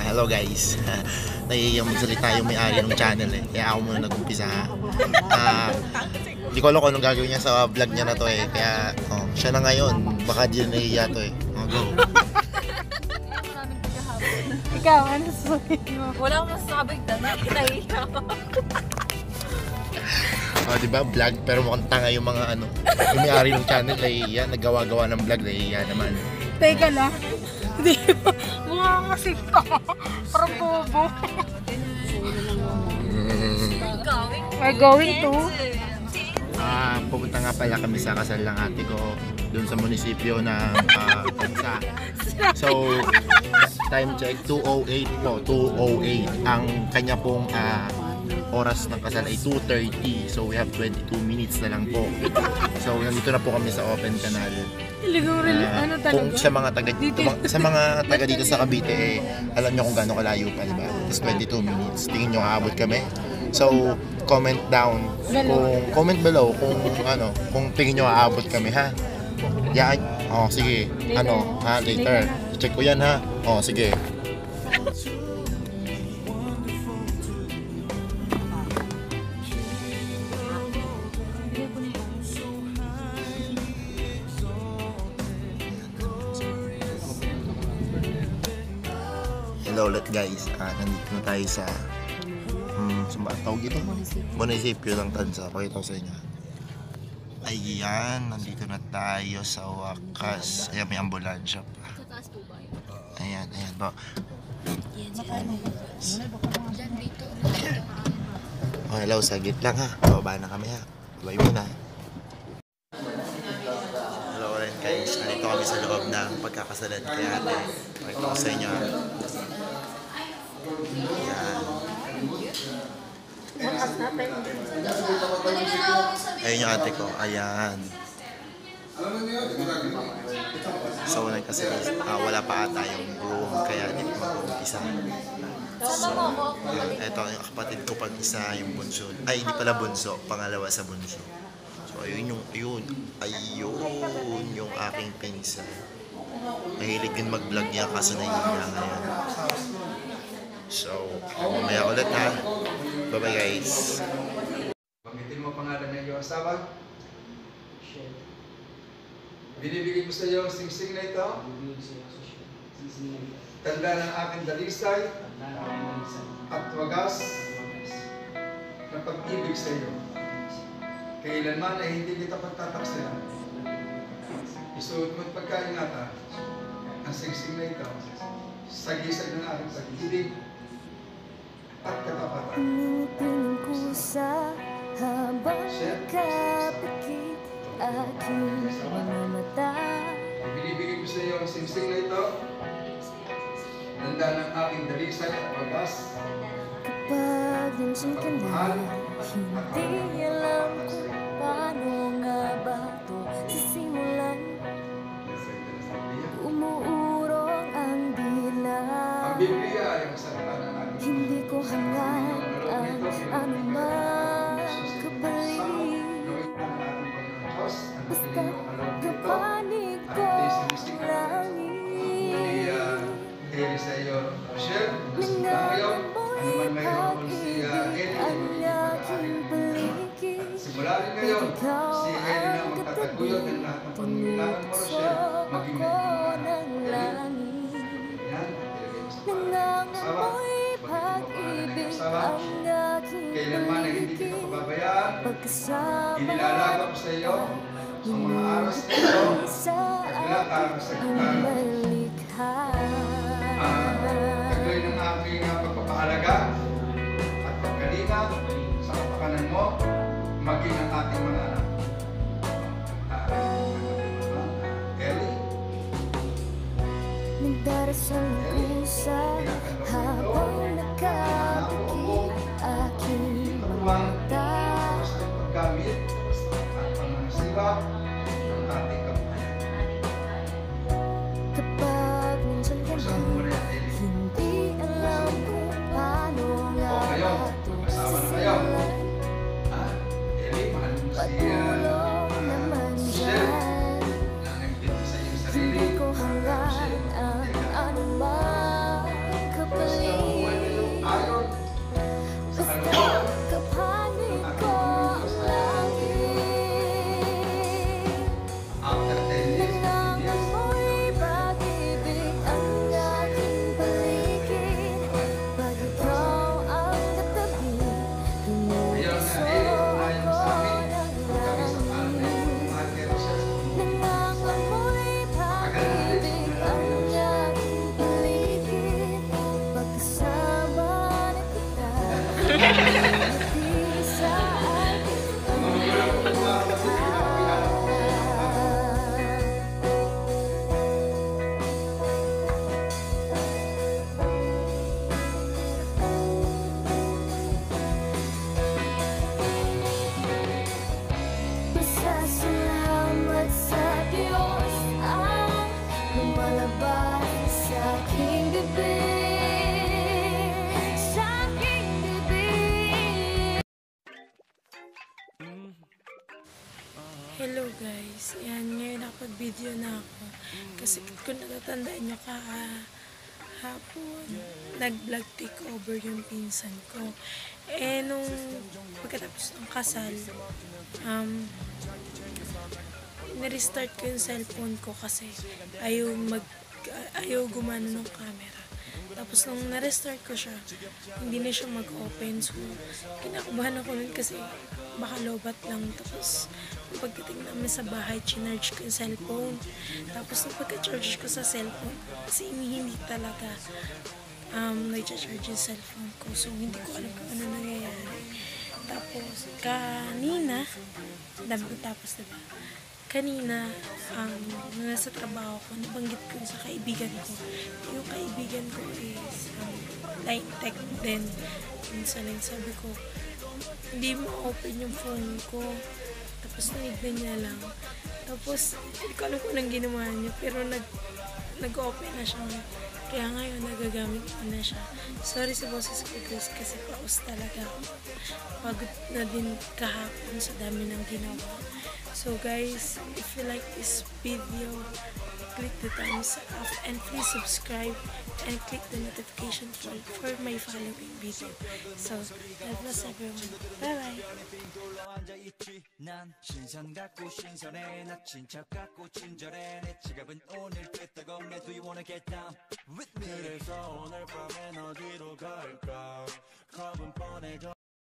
Hello guys. Nahihiyang magsalita yung may-ari ng channel eh. Kaya ako muna nag-umpisa ha. Hindi ko alam kung anong gagawin niya sa vlog niya na to eh. Kaya siya na ngayon. Baka di na nahihiya to eh. Go. Ikaw, ano sasabihin mo? Wala akong masasabi. Nahihiya ako. Diba? Vlog. Pero mukhang tanga yung mga ano. Yung may-ari ng channel nahihiya. Naggawa-gawa ng vlog nahihiya naman. Teka lang. Hindi mo. Mukha kasi ka. Parang bobo. We're going to? Pupunta nga pala kami sa kasal ng ate ko doon sa munisipyo ng Tansa. So, time check 2:08 po, 2:08. Ang kanya pong oras ng kasal ay 2:30. So, we have 22 minutes na lang po. So, nandito na po kami sa open canal. Ano talaga? Kung sa mga taga dito sa Cavite eh, alam niyo kung gaano kalayo pa, diba? Tapos 22 minutes. Tingin niyo aabot kami. So, comment down. Comment below kung tingin niyo aabot kami ha. Yan. Sige. Later. Check ko yan ha. Sige. Hello ulit guys, nandito na tayo sa tawag dito? Munisipyo ng Tansa. Pakita ko sa inyo. Ayan, nandito na tayo sa wakas. Ayan, may ambulansya pa. Ayan po. Hello, sagit lang ha. Bababa na kami ha. Babay muna. Hello rin guys, nandito kami sa loob ng pagkakasalan kay ate. Pakita ko sa inyo. Ayan. Ayun yung ate ko. Ayan. So, kasi wala pa ata yung room. Kaya hindi ko mag-umpisa. So, yun. Ito yung kapatid ko pag isa yung bunso. Ay, hindi pala bunso. Pangalawa sa bunso. So, ayun yung aking pinsan. Mahilig din mag-vlog niya kaso nahihiya ngayon. So, mamaya ulit ha. Bye-bye guys. Banggitin mo pangalan ng iyong asawa. Binibigay ko sa iyo ang singsing na ito. Tanda ng aking dalisay at wagas ng pag-ibig sa iyo. Kailanman ay hindi kita pagtataksilan. Isuot mo't pagkaingatan ang singsing na ito sa gisag ng aking pag-ibig at katapatan. Piling ko sa habang nakapikit aking mga mata. Ibinibigay ko sa iyo ang singsing na ito. Tanda ng aking dalisay at wagas. Kapag nandiyan ka na, hindi alam kung paano nga ba ito sisimulan. Umuurong ang dila. Ang Biblia ay ang salita ng ating Hindi ko hangad ang anumang kapalit. Basta kapanig ko langit. Heli sa iyo, Rochelle. Nangalan mo'y pag-ibig ang aking paligid. Simula rin ngayon, si Heli na magtataguyod ng lahat ng pangangailangan mo, Rochelle. Maging ng langit. Nangalan mo'y pag-ibig ang aking kailanman ay hindi kita paligid. pababayaan. Pagkasama Inilalaga ko sa iyo sa mga aras na ito. Naglatag sa ang gitara. malikha. Taglay ng aking pagpapahalaga at pagkalinga sa kapakanan mo, maging ang ating mga anak. Ellie, Nagdarasal ko sa habang nakapikit aking mga mata. sa paggamit at panganasiwa ng ating kabuhayan. Kapag nandiyan ka Saan mo na, rin, Ellie? hindi alam kung paano nga Ngayon, ba ito mag-asawa na kayo. sisimulan. Ellie, mahal mo si Patulong naman Rochelle. dyan. Na nagdito sa iyong sarili. Hindi ko hangad ang anumang kapalit. Hello guys, yan ngayon nakapag-video na ako kasi kung natatandaan nyo hapon nag-vlog takeover yung pinsan ko. Nung pagkatapos ng kasal, nirestart ko yung cellphone ko kasi ayaw gumana ng camera. Tapos nung na-restart ko siya, hindi na siya mag-open. So, kinakabahan ako nun kasi baka lobat lang. Tapos, pagdating namin sa bahay, chinarge ko yung cellphone. Tapos, nung pagka-charge ko sa cellphone, kasi hindi talaga nag-charge yung cellphone ko. So, hindi ko alam kung ano nangyayari. Tapos, kanina, dami ko tapos, diba? Kanina, nasa trabaho ko, nabanggit ko sa kaibigan ko. Yung kaibigan ko is line tech din. Minsan sabi ko, hindi mo open yung phone ko. Tapos nanignan niya lang. Tapos, hindi ko alam kung anong ginawa niya. Pero nag-open na siya. Kaya ngayon, nagagamit ko na siya. Sorry sa boses ko guys, kasi paus talaga ako. Pagod na din kahapon sa dami ng ginawa. So guys, if you like this video, click the thumbs up and please subscribe and click the notification bell for my following video. So, God bless everyone. Bye bye.